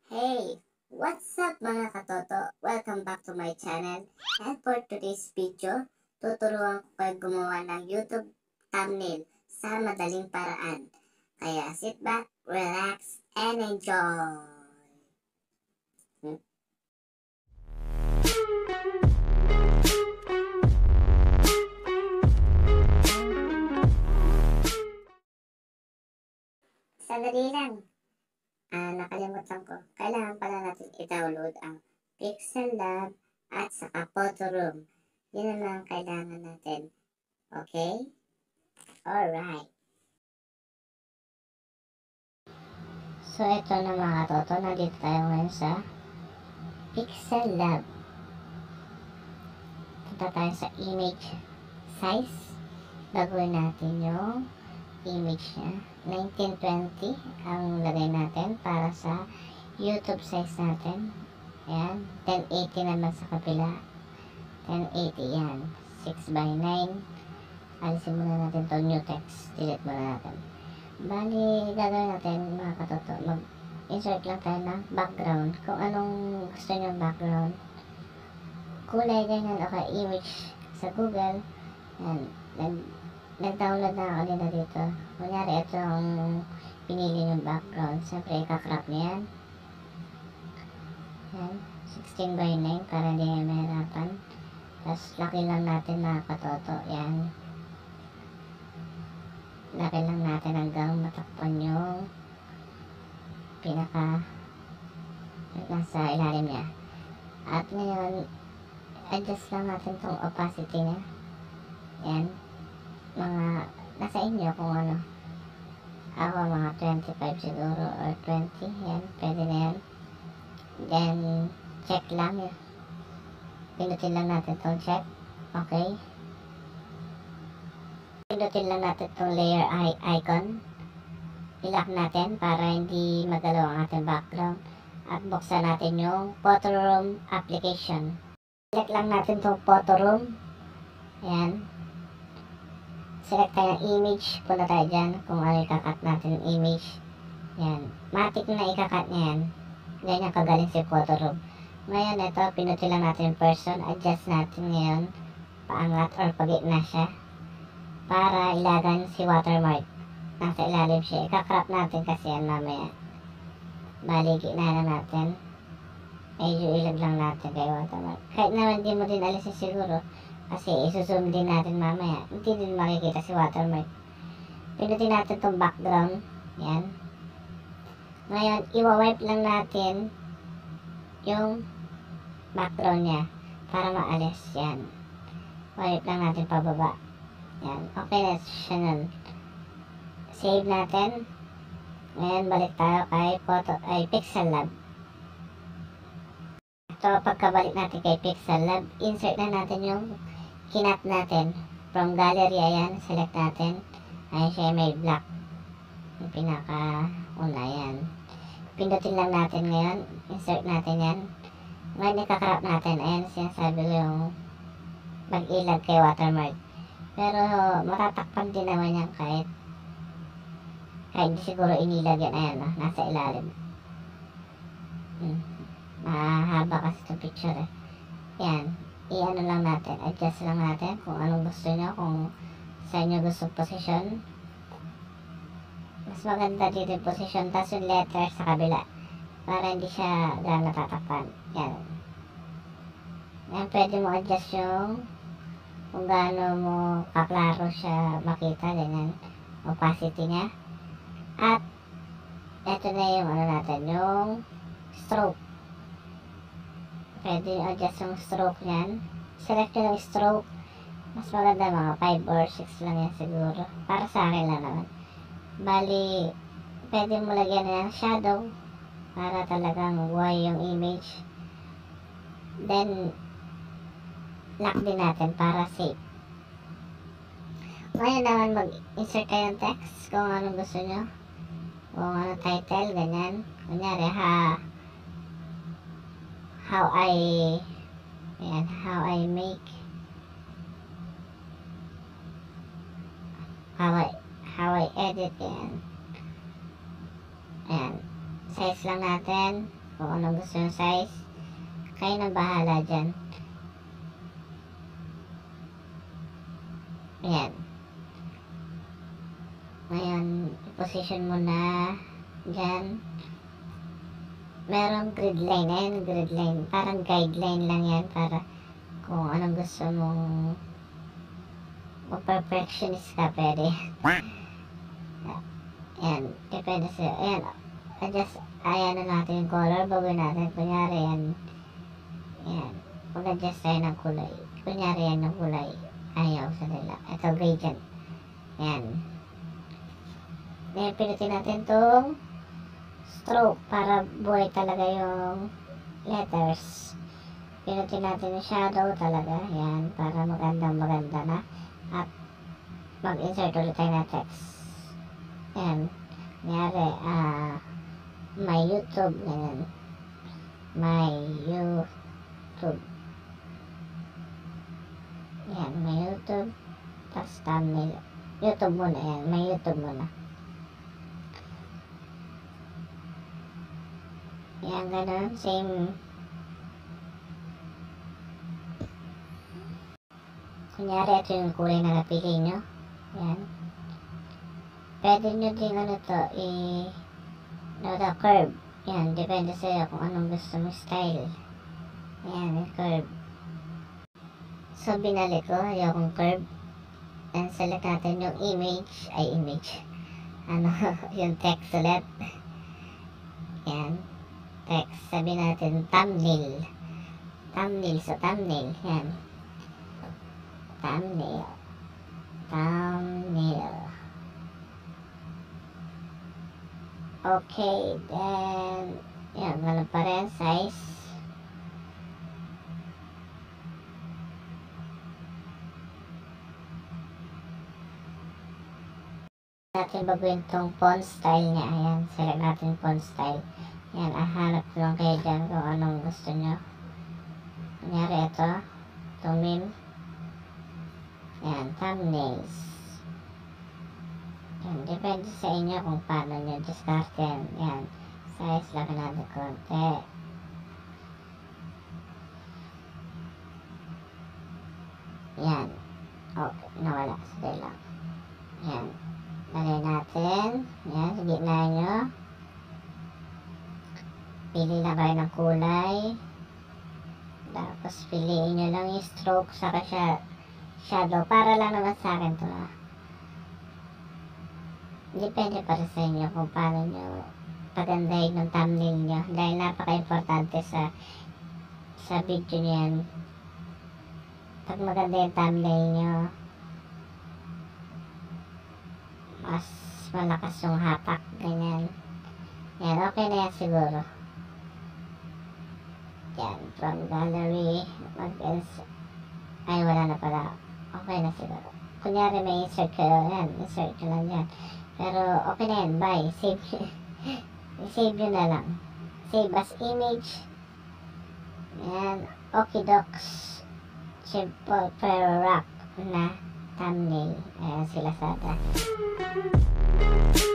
Hey! What's up mga katoto? Welcome back to my channel. And for today's video, tuturuan ko kayo gumawa ng YouTube thumbnail sa madaling paraan. Kaya sit back, relax, and enjoy! Sandali lang. Nakalimutan ko. Kailangan pala natin i-download ang Pixel Lab at saka Photoroom. Yun ang mga kailangan natin. Okay? Alright. So, ito na mga toto. Nandito tayo ngayon sa Pixel Lab. Punta tayo sa image size. Gagawin natin yung image niya. 1920 ang lagay natin para sa YouTube size natin. Ayan. 1080 naman sa kabila. 1080 yan. 6:9. Alisin muna natin to new text. Delete muna natin. Bali, gagawin natin mga katoto. Mag-insert lang tayo ng background. Kung anong gusto nyo background. Kulay, ganyan. Okay, image sa Google. Ayan. Nag-download na ako nila dito. Kunyari, ito ang pinili yung background. Siyempre, ikakrop niya yan. Yan. 16:9 para hindi nga mahirapan. Tapos, laki lang natin mga katoto. Yan. Laki lang natin hanggang matakpan yung pinaka nasa ilalim niya. At ngayon, adjust lang natin tong opacity niya. Yan. Mga nasa inyo kung ano. Ako mga 25 siguro or 20. Yan, pwede na yan. Then, check lang yun. Pinutin lang natin itong check. Okay. Pinutin lang natin itong layer icon. I-lock natin para hindi magalaw ang ating background. At buksan natin yung Photoroom application. Select lang natin itong Photoroom. Ayan. Select tayo ng image. Punta tayo dyan kung ano ikakat natin yung image. Yan. Matik na ikakat niya yan. Ganyan kagaling si Photoroom. Ngayon ito, pinuti lang natin yung person. Adjust natin ngayon. Paangat or pagitna siya. Para ilagan si watermark. Nasa ilalim siya. Ikakrop natin kasi yan mamaya. Bali, gitna na natin. Medyo ilag lang natin kay watermark. Kahit naman di mo din alisin siguro. Kasi isuzoom din natin mamaya. Hindi din makikita si watermark. Pinutin natin itong background. Yan. Ngayon, iwa-wipe lang natin yung background niya para maalis. Yan. Wipe lang natin pababa. Yan. Okay na siya nun. Save natin. Ngayon, balik tayo kay Pixel Lab. Ito, pagkabalik natin kay Pixel Lab, insert na natin yung kinat natin. From gallery, ayan, select natin. Ayan siya, may black. Yung pinaka-una, ayan. Pindutin lang natin ngayon. Insert natin yan. Ngayon, ikakrop natin. Ayan, sinasabi ko yung mag-ilag kay watermark. Pero, matatakpan din naman yan kahit di siguro inilag yan. Ayan, nasa ilalim. Mahaba kasi itong picture eh. Ayan. I-ano lang natin, adjust lang natin kung anong gusto nyo, kung sa inyo gusto position. Mas maganda dito yung position, tapos yung letter sa kabila para hindi siya gano'n natatakpan. Yan. Yan, pwede mo adjust yung kung gaano mo kaklaro siya makita, ganyan, opacity niya. At eto na yung ano natin, yung stroke. Pwede adjust yung stroke niyan. Select nyo yung stroke. Mas maganda mga 5 or 6 lang yan siguro. Para sa akin lang naman. Bali, pwede mo lagyan na yung shadow. Para talagang buhay yung image. Then, lock din natin para safe. Ngayon naman mag-insert kayo ng text kung anong gusto nyo. Kung ano title, ganyan. Kunyari, how I edit yan. Ayan. Size lang natin. Kung anong gusto yung size, kayo nang bahala dyan. Ayan. Ngayon, i-position mo na dyan. Merong grid line. Ayan, grid line. Parang guideline lang yan para kung anong gusto mong perfectionist ka, pwede. Ayan, depende sa'yo. Ayan, adjust, ayan na natin yung color, bagoy natin. Kunyari yan, ayan, mag-adjust tayo ng kulay. Kunyari yan ng kulay, ayaw sa nila. Ito, gradient. Ayan. Ngayon, pinutin natin itong stroke para buhay talaga yung letters. Pinutin natin yung shadow talaga. Ayan, para maganda na. At mag-insert ulit tayo na text. Ayan. Kunyari, my YouTube. Ayan. My YouTube. Ayan, my YouTube. Tapos thumbnail. YouTube muna. Ayan, my YouTube muna. Ayan, ganun. Same. Kunyari, ito yung kulay na napili nyo. Ayan. Pwede nyo din curve. Ayan, depende sa'yo kung anong gusto mo style. Ayan, yung curve. So, binalik ko yung curve. And select natin yung image. Yung text ulit. Ayan. Text. Sabi natin thumbnail. So thumbnail. Ayan. Thumbnail. Okay, then, yan, ganun pa rin, size. Natin baguhin tong font style niya. Ayan, select natin font style. Ayan, hanap lang kayo dyan kung anong gusto nyo. Kunyari ito, meme. Ayan, thumbnails. Ayan, depende sa inyo kung paano nyo discardin. Ayan, size lang natin konti. Ayan, okay, nawala. Sige lang. Ayan, lagay natin. Ayan, sa gitna nyo. Pili lang kayo ng kulay. Tapos piliin nyo lang yung stroke saka shadow. Para lang naman sa akin to. Depende para sa inyo kung paano nyo pagandahin ng thumbnail nyo. Dahil napaka-importante sa video nyo yan. Pag maganda yung thumbnail nyo, mas malakas yung hapak. Ganyan. Yan, okay na yan siguro. Yan, from gallery, ay, wala na pala. Okay na siguro. Kunyari may insert kayo, yan, insert nyo lang yan. Pero, okay na yan, bye. Save nyo na lang. Save as image. Yan, okidoks. Simple pero rock na thumbnail. Ayan sila sada.